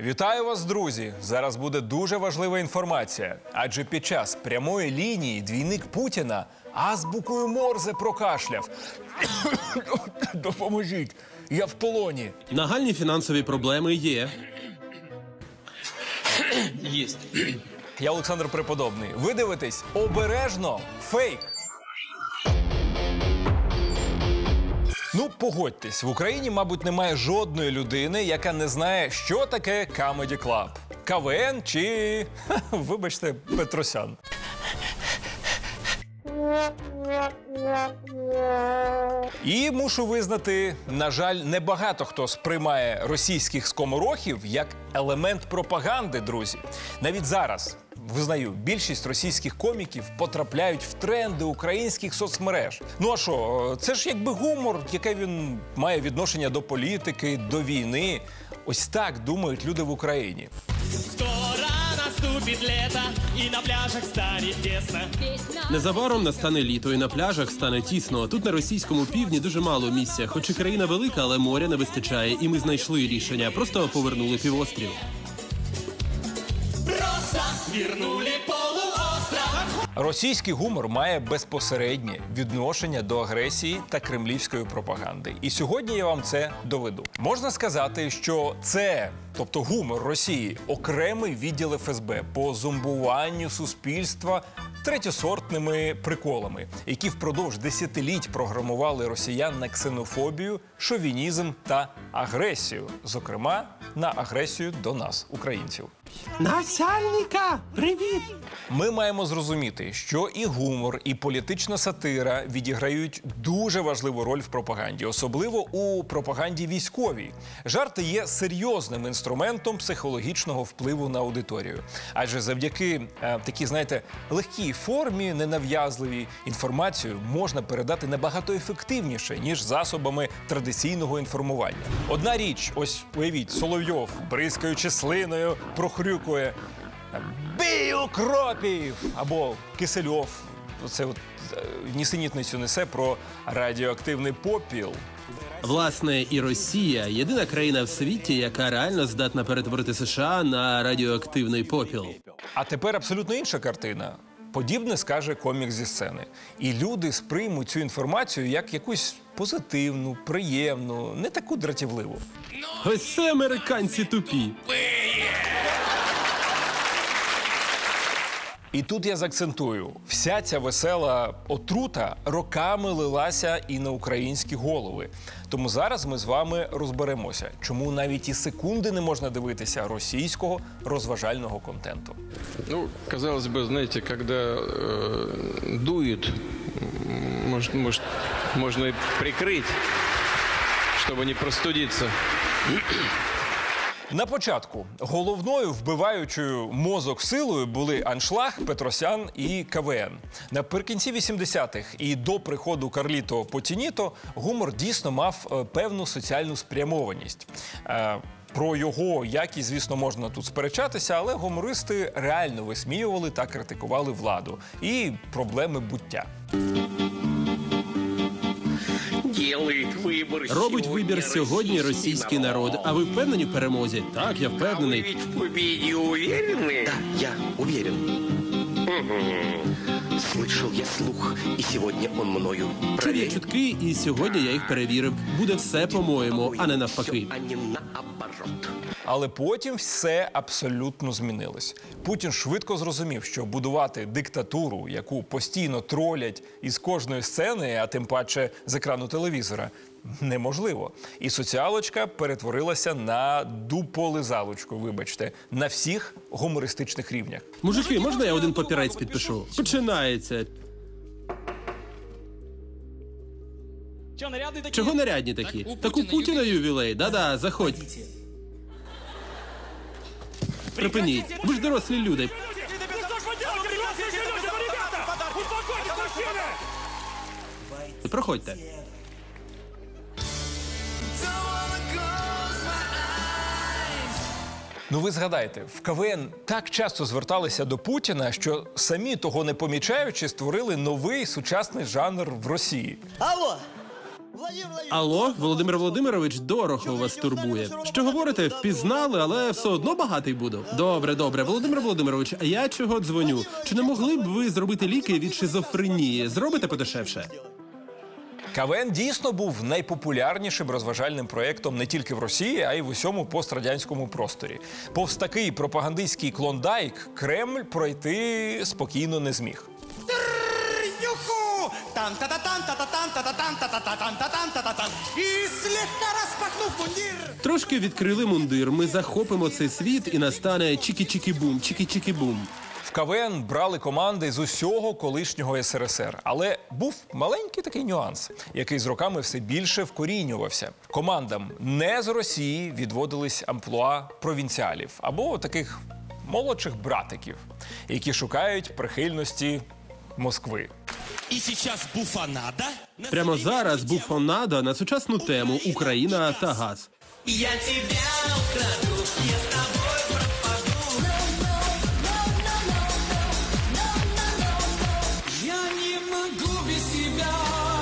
Вітаю вас, друзі! Зараз буде дуже важлива інформація. Адже під час прямої лінії двійник Путіна азбукою Морзе прокашляв. Допоможіть, я в полоні. Нагальні фінансові проблеми є. Єсть. Я Олександр Преподобний. Ви дивитесь обережно фейк. Ну, погодьтесь, в Україні, мабуть, немає жодної людини, яка не знає, що таке Comedy Club. КВН чи, вибачте, Петросян. І мушу визнати, на жаль, небагато хто сприймає російських скоморохів як елемент пропаганди, друзі. Навіть зараз, визнаю, більшість російських коміків потрапляють в тренди українських соцмереж. Ну а що, це ж якби гумор, яке він має відношення до політики, до війни. Ось так думають люди в Україні. Наступит лето, і на пляжах стане тісно. Незабаром настане літо, і на пляжах стане тісно. Тут на російському півдні дуже мало місця. Хоч і країна велика, але моря не вистачає. І ми знайшли рішення. Просто повернули півострів. Просто вернули полуостров. Російський гумор має безпосереднє відношення до агресії та кремлівської пропаганди. І сьогодні я вам це доведу. Можна сказати, що це, тобто гумор Росії, окремий відділ ФСБ по зомбуванню суспільства третьосортними приколами, які впродовж десятиліть програмували росіян на ксенофобію, шовінізм та агресію. Зокрема, на агресію до нас, українців. Начальника! Привіт! Ми маємо зрозуміти, що і гумор, і політична сатира відіграють дуже важливу роль в пропаганді, особливо у пропаганді військовій. Жарти є серйозним інструментом психологічного впливу на аудиторію. Адже завдяки такій, знаєте, легкій формі, ненав'язливій, інформацію можна передати набагато ефективніше, ніж засобами традиційного інформування. Одна річ, ось уявіть, Соловйов, бризкаючи слиною, прохрюкує «Бій укропів!» або Кисельов, це от нісенітницю несе про радіоактивний попіл. Власне, і Росія – єдина країна в світі, яка реально здатна перетворити США на радіоактивний попіл. А тепер абсолютно інша картина. Подібне скаже комік зі сцени. І люди сприймуть цю інформацію як якусь позитивну, приємну, не таку дратівливу. Ось це американці тупі. І тут я заакцентую. Вся ця весела отрута роками лилася і на українські голови. Тому зараз ми з вами розберемося, чому навіть і секунди не можна дивитися російського розважального контенту. Ну, казалось бы, знаете, когда дует, может, можно и прикрыть, чтобы не простудиться. На початку головною вбиваючою мозок силою були аншлаг, Петросян і КВН. Наприкінці 80-х і до приходу Карліто Потініто гумор дійсно мав певну соціальну спрямованість. Про його якість, звісно, можна тут сперечатися, але гумористи реально висміювали та критикували владу і проблеми буття. Робить вибір сьогодні російський народ. А ви впевнені в перемозі? Так, я впевнений. Так, я уверен. Слышал я слух, і сьогодні он мною Чув я проверен. чутки, і сьогодні я їх перевірив. Буде все по-моєму, а не навпаки. А не наоборот. Але потім все абсолютно змінилось. Путін швидко зрозумів, що будувати диктатуру, яку постійно тролять із кожної сцени, а тим паче з екрану телевізора, неможливо. І соціалочка перетворилася на дуполизалочку, вибачте, на всіх гумористичних рівнях. Мужики, можна я один папірець підпишу? Починається. Чого нарядні такі? Так у Путіна ювілей. Да-да, заходь. Припиніть. Ви ж дорослі люди. Проходьте. Ну ви згадайте, в КВН так часто зверталися до Путіна, що самі того не помічаючи, створили новий сучасний жанр в Росії. Алло! Алло, Володимир Володимирович, дорого вас турбує. Що говорите, впізнали, але все одно багатий буду. Добре, Володимир Володимирович, а я чого дзвоню? Чи не могли б ви зробити ліки від шизофренії? Зробите подешевше? КВН дійсно був найпопулярнішим розважальним проєктом не тільки в Росії, а й в усьому пострадянському просторі. Повз такий пропагандистський клондайк Кремль пройти спокійно не зміг. И слегка распахнув мундир. Трошки відкрили мундир, ми захопимо цей світ і настане чікі-чікі-бум, чікі-чікі-бум. В КВН брали команди з усього колишнього СРСР. Але був маленький такий нюанс, який з роками все більше вкорінювався. Командам не з Росії відводились амплуа провінціалів або таких молодших братиків, які шукають прихильності Москви. И сейчас буфанада. Прямо зараз буфонада на сучасну тему «Україна та газ». Я тебя украду, я с тобой пропаду. Я не могу без тебя.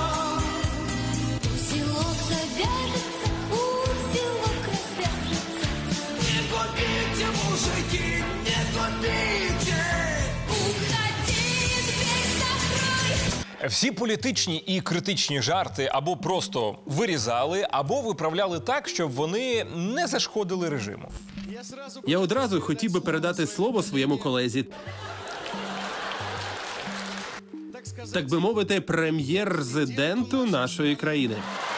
Узелок завяжется, узелок развяжется. Не купите, мужики, не купите. Уходи, дверь закрой. Всі політичні і критичні жарти або просто вирізали, або виправляли так, щоб вони не зашкодили режиму. Я одразу хотів би передати слово своєму колезі. Так би мовити, прем'єр-резиденту нашої країни.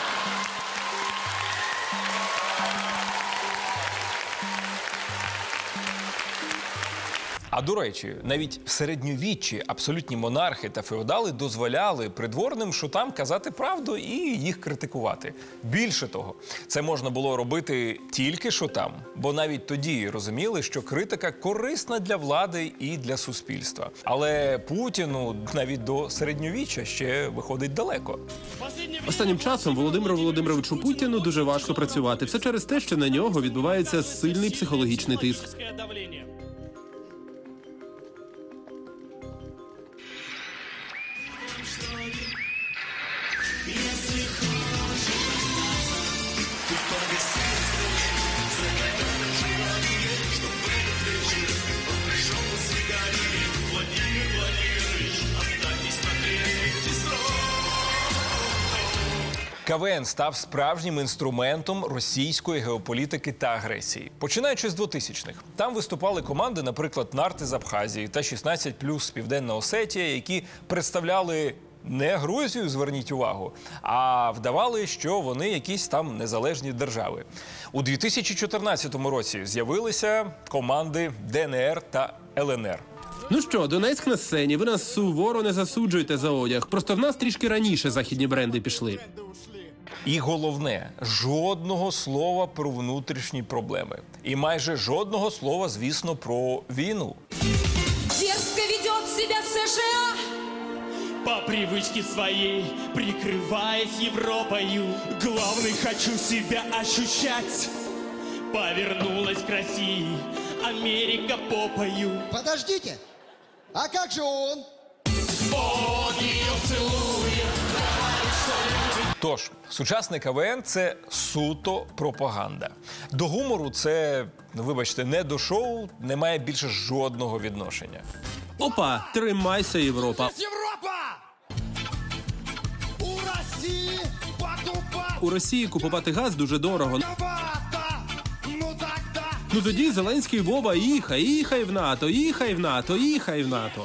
А до речі, навіть в середньовіччі абсолютні монархи та феодали дозволяли придворним шутам казати правду і їх критикувати. Більше того, це можна було робити тільки шутам, бо навіть тоді розуміли, що критика корисна для влади і для суспільства. Але Путіну навіть до середньовіччя ще виходить далеко. Останнім часом Володимиру Володимировичу Путіну дуже важко працювати. Все через те, що на нього відбувається сильний психологічний тиск. Давление. КВН став справжнім інструментом російської геополітики та агресії. Починаючи з 2000-х. Там виступали команди, наприклад, «Нарти» з Абхазії та «16+» з Південна Осетія, які представляли не Грузію, зверніть увагу, а вдавали, що вони якісь там незалежні держави. У 2014 році з'явилися команди ДНР та ЛНР. Ну що, Донецьк на сцені, ви нас суворо не засуджуєте за одяг. Просто в нас трішки раніше західні бренди пішли. І головне, жодного слова про внутрішні проблеми. І майже жодного слова, звісно, про війну. Дерзко ведет себя США. По привычке своей, прикрываясь Европою, главный хочу себя ощущать. Повернулась к России Америка попою. Подождите, а как же он? Он ее целует. Тож, сучасний КВН – це суто пропаганда. До гумору це, вибачте, не до шоу, не має більше жодного відношення. Опа, тримайся, Європа. Европа! У России покупать У Росії купувати газ дуже дорого. вата! Ну тогда Ну тоді Зеленський: Вова, їхай в НАТО, їхай в НАТО, їхай в НАТО.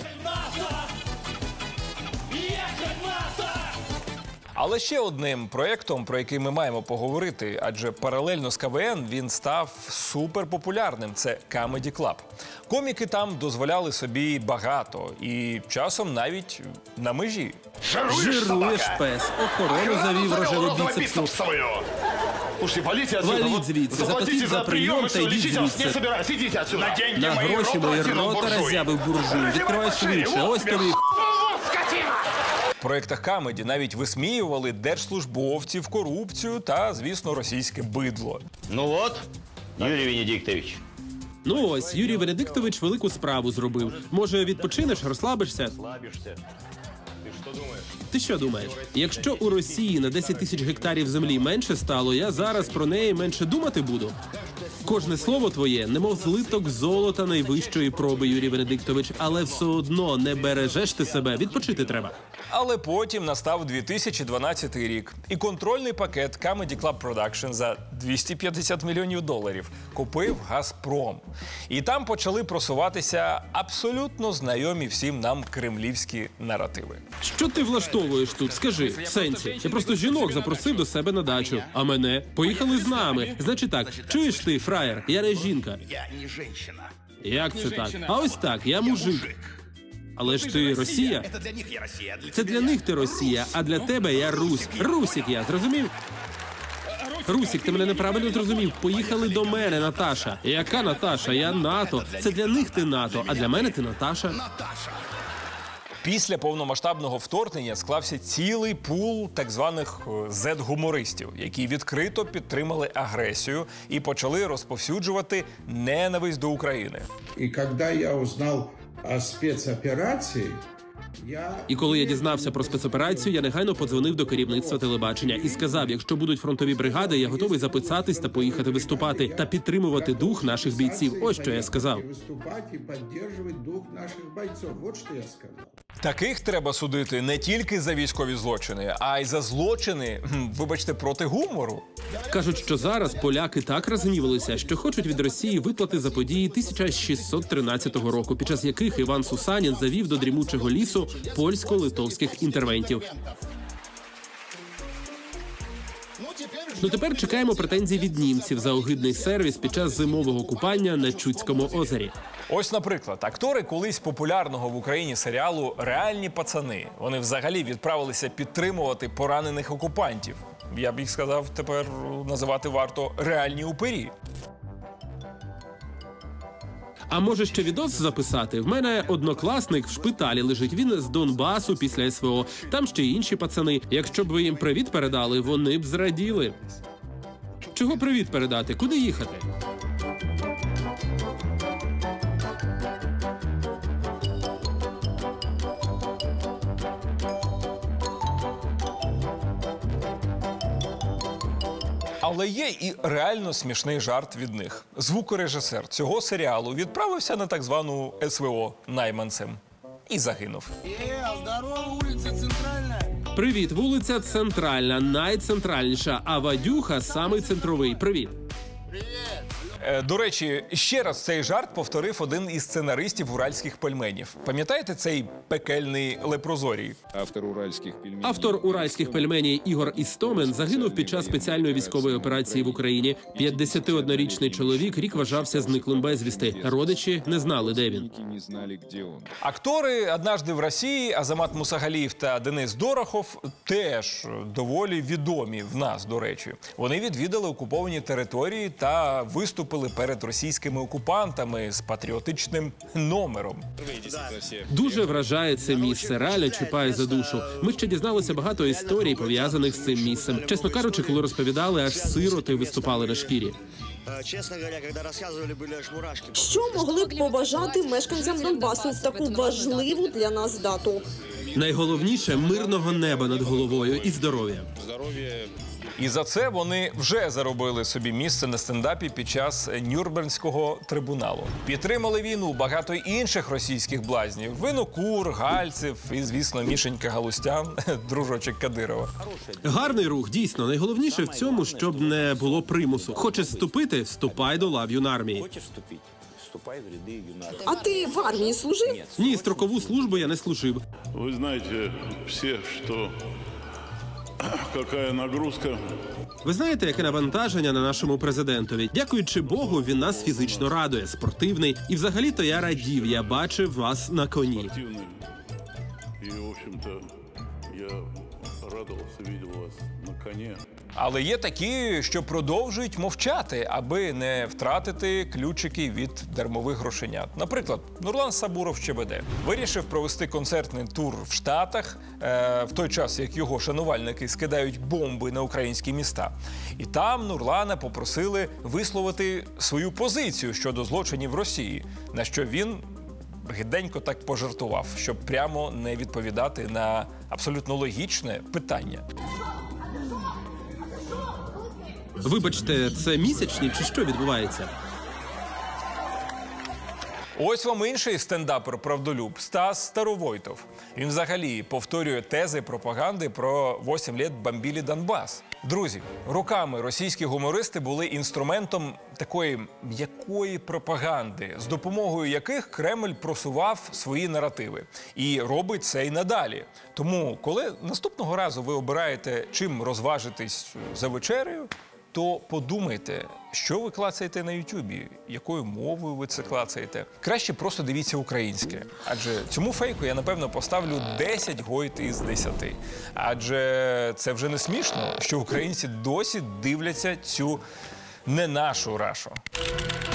Але ще одним проєктом, про який ми маємо поговорити, адже паралельно з КВН він став суперпопулярним – це Comedy Club. Коміки там дозволяли собі багато і часом навіть на межі. Жируєш, пес, охорону завів рожеву біцепсну. Уж и полите отсюда. Валить Вот звідси, заплатите заплатіть за прийом та все, йдіть лечите вас, звідси. не собираюсь, идите отсюда. На деньги На мои гроші мої рота роззявив буржуй. Відкривай швидше, ось тобі. В проєктах Comedy навіть висміювали держслужбовців, корупцію та, звісно, російське бидло. Ну вот, Юрий Венедиктович. Ну ось, Юрій Венедиктович велику справу зробив. Може, відпочинеш, розслабишся? Ти що думаєш? Якщо у Росії на 10 тисяч гектарів землі менше стало, я зараз про неї менше думати буду? Кожне слово твоє, немов злиток золота найвищої проби, Юрій Венедиктович, але все одно не бережеш ти себе, відпочити треба. Але потім настав 2012 рік, і контрольний пакет Comedy Club Production за $250 мільйонів купив «Газпром». І там почали просуватися абсолютно знайомі всім нам кремлівські наративи. Що ти влаштовуєш тут? Скажи, в сенсі. Я просто жінок запросив до себе на дачу. А мене? Поїхали з нами. Значить так, чуєш ти, фраєр, я не жінка. Я не женщина. Як це так? А ось так, я мужик. Але ж ти Росія? Это для них я Россия. Це для них ти Росія, а для тебе я Русь. Русік я, зрозумів? Русік, ти мене неправильно зрозумів. Поїхали до мене, Наташа. Яка Наташа? Я НАТО. Це для них ти НАТО, а для мене ти Наташа. Після повномасштабного вторгнення склався цілий пул так званих зет-гумористів, які відкрито підтримали агресію і почали розповсюджувати ненависть до України. И когда я узнал о спецоперации, І коли я дізнався про спецоперацію, я негайно подзвонив до керівництва телебачення і сказав, якщо будуть фронтові бригади, я готовий записатись та поїхати виступати та підтримувати дух наших бійців. Ось що я сказав. выступать и поддерживать дух наших бойцов. Вот что я сказал. Таких треба судити не тільки за військові злочини, а й за злочини, вибачте, проти гумору. Кажуть, що зараз поляки так розгнівалися, що хочуть від Росії виплати за події 1613 року, під час яких Іван Сусанін завів до дрімучого лісу польсько-литовських інтервентів. Ну тепер чекаємо претензій від німців за огидний сервіс під час зимового купання на Чудському озері. Ось, наприклад, актори колись популярного в Україні серіалу «Реальні пацани». Вони взагалі відправилися підтримувати поранених окупантів. Я б їх сказав, тепер називати варто «реальні упирі». А може ще відос записати? В мене однокласник в шпиталі лежить. Він з Донбасу після СВО. Там ще й інші пацани. Якщо б ви їм привіт передали, вони б зраділи. Чого привіт передати? Куди їхати? Але є і реально смішний жарт від них. Звукорежисер цього серіалу відправився на так звану СВО найманцем і загинув. Здорово, улица Центральная. Привіт, вулиця Центральна, найцентральніша, а Вадюха самий центровий. Привіт. До речі, ще раз цей жарт повторив один із сценаристів «Уральських пельменів». Пам'ятаєте цей пекельний лепрозорій? Автор «Уральських пельменів» Ігор Істомин загинув під час спеціальної військової операції в Україні. 51-річний чоловік рік вважався зниклим безвісти. Родичі не знали, де він. Актори «Однажды в Росії» Азамат Мусагалієв та Денис Дорохов теж доволі відомі в нас, до речі. Вони відвідали окуповані території та виступили перед російськими окупантами з патріотичним номером. Дуже вражає це місце, реально чіпає за душу. Ми ще дізналися багато історій, пов'язаних з цим місцем. Чесно кажучи, коли розповідали, аж сироти виступали на шкірі. Чесно говоря, коли розказували, були аж мурашки. Що могли б побажати мешканцям Донбасу в таку важливу для нас дату? Найголовніше – мирного неба над головою і здоров'я. І за це вони вже заробили собі місце на стендапі під час Нюрнберзького трибуналу. Підтримали війну багато інших російських блазнів. Винокур, Гальцев і, звісно, Мішенька Галустян, дружочок Кадирова. Гарний рух, дійсно. Найголовніше в цьому, щоб не було примусу. Хочеш вступити – вступай до лав юнармії. А ти в армії служив? Ні, строкову службу я не служив. Ви знаєте всі, що... Какая нагрузка. Ви знаєте, яке навантаження на нашому президентові? Дякуючи Богу, він нас фізично радує, спортивний. І взагалі-то я радів, я бачив вас на коні. Спортивний. І, в общем-то, я радувався, бачив вас на коні. Але є такі, що продовжують мовчати, аби не втратити ключики від дармових грошенят. Наприклад, Нурлан Сабуров ЧБД вирішив провести концертний тур в Штатах в той час, як його шанувальники скидають бомби на українські міста. І там Нурлана попросили висловити свою позицію щодо злочинів Росії, на що він гиденько так пожартував, щоб прямо не відповідати на Абсолютно логічне питання. Вибачте, це місячні чи що відбувається? Ось вам інший стендапер-правдолюб Стас Старовойтов. Він взагалі повторює тези пропаганди про 8 лет бомбили Донбас. Друзі, роками російські гумористи були інструментом такої м'якої пропаганди, з допомогою яких Кремль просував свої наративи. І робить це й надалі. Тому, коли наступного разу ви обираєте, чим розважитись за вечерею, то подумайте, що ви клацаєте на Ютубі, якою мовою ви це клацаєте. Краще просто дивіться українське. Адже цьому фейку я, напевно, поставлю 10 гойд із 10. Адже це вже не смішно, що українці досі дивляться цю не нашу Рашу.